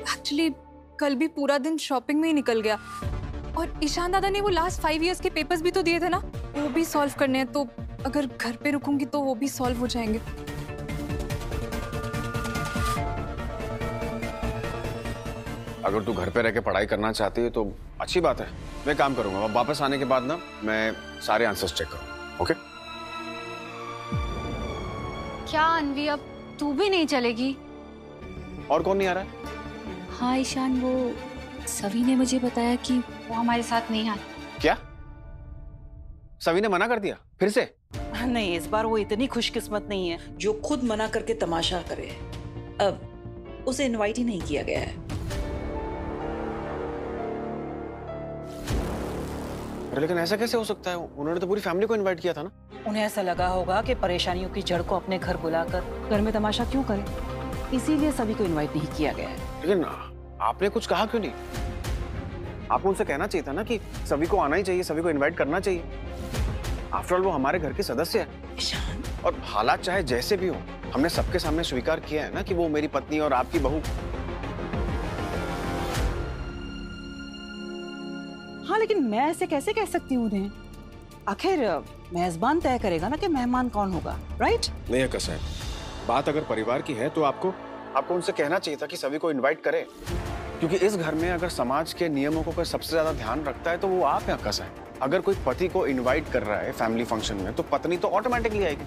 Actually कल भी पूरा दिन शॉपिंग में ही निकल गया, और ईशान दादा ने वो लास्ट 5 इयर्स के पेपर्स भी तो दिए थे ना, वो भी सॉल्व करने हैं, तो अगर घर पे रुकूंगी तो वो भी सॉल्व हो जाएंगे। अगर तू घर पे रह के पढ़ाई करना चाहती है तो अच्छी बात है, मैं काम करूंगा। वापस आने के बाद ना मैं सारे आंसर्स चेक करूंगा। ओके? क्या अनवी, अब तू भी नहीं चलेगी? और कौन नहीं आ रहा है? हाँ ईशान, वो सवी ने मुझे बताया कि वो हमारे साथ नहीं आए। क्या? सवी ने मना कर दिया फिर से? नहीं, इस बार वो इतनी खुशकिस्मत नहीं है जो खुद मना करके तमाशा करे। अब उसे इनवाइट ही नहीं किया गया है। लेकिन ऐसा कैसे हो सकता है? उन्होंने तो पूरी फैमिली को इनवाइट किया था ना। उन्हें ऐसा लगा होगा कि परेशानियों की जड़ को अपने घर बुलाकर घर में तमाशा क्यों करे, इसीलिए सभी को इनवाइट नहीं किया गया है। लेकिन आपने कुछ कहा क्यों नहीं? आपको उनसे कहना चाहिए था ना कि सभी को आना ही चाहिए, सभी को इनवाइट करना चाहिए। आफ्टर ऑल वो हमारे घर के सदस्य है। ईशान, और हालात चाहे जैसे भी हो, हमने सबके सामने स्वीकार किया है ना कि वो मेरी पत्नी और आपकी बहू। हाँ, लेकिन मैं ऐसे कैसे कह सकती हूँ उन्हें? आखिर मेजबान तय करेगा ना कि मेहमान कौन होगा, राइट? नहीं अक्का साहब, बात अगर परिवार की है तो आपको उनसे कहना चाहिए था कि सभी को इनवाइट करें, क्योंकि इस घर में अगर समाज के नियमों को कोई सबसे ज्यादा ध्यान रखता है तो वो आप हैं अक्का साहब। अगर कोई पति को इनवाइट कर रहा है फैमिली फंक्शन में तो पत्नी तो ऑटोमेटिकली आएगी।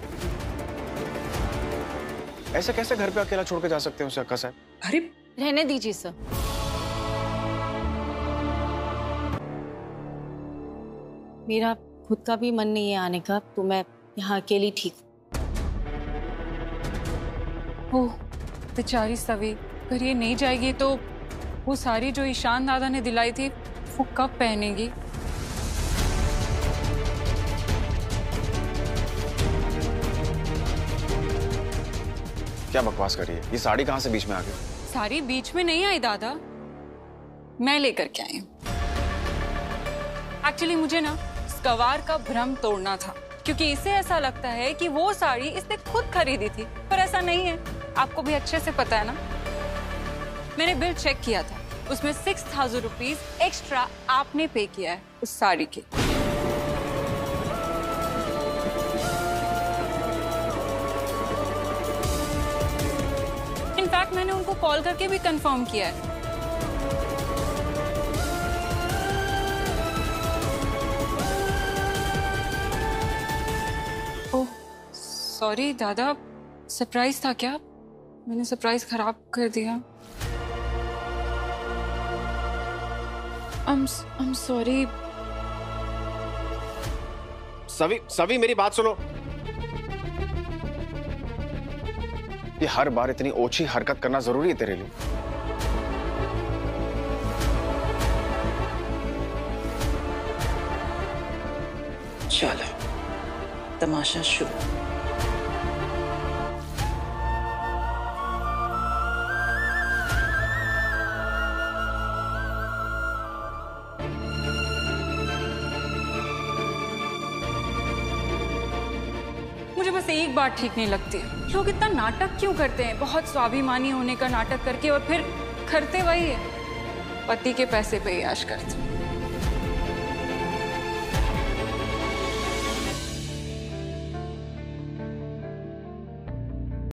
ऐसे कैसे घर पे अकेला छोड़ के जा सकते हैं उसे अक्का साहब? अरे रहने दीजिए सर। मेरा खुद का भी मन नहीं है आने का, तो मैं यहाँ अकेली ठीक हूँ। ओह बेचारी सवी, अगर ये नहीं जाएगी तो वो साड़ी जो ईशान दादा ने दिलाई थी वो कब पहनेगी? क्या बकवास कर रही है? ये साड़ी कहाँ से बीच में आ गई? साड़ी बीच में नहीं आई दादा, मैं लेकर के आई हूँ। एक्चुअली मुझे ना गवार का भ्रम तोड़ना था, क्योंकि इसे ऐसा लगता है कि वो साड़ी इसने खुद खरीदी थी, पर ऐसा नहीं है। आपको भी अच्छे से पता है ना, मैंने बिल चेक किया था, उसमें 6000 रुपीज एक्स्ट्रा आपने पे किया है उस साड़ी के। इनफैक्ट मैंने उनको कॉल करके भी कंफर्म किया है। सॉरी दादा, सरप्राइज था क्या? मैंने सरप्राइज खराब कर दिया। I'm sorry। सभी मेरी बात सुनो। ये हर बार इतनी ओछी हरकत करना जरूरी है तेरे लिए? चलो तमाशा शुरू। मुझे बस एक बात ठीक नहीं लगती, लोग इतना नाटक क्यों करते हैं? बहुत स्वाभिमानी होने का नाटक करके और फिर करते वही है, पति के पैसे पे ही ऐश करते।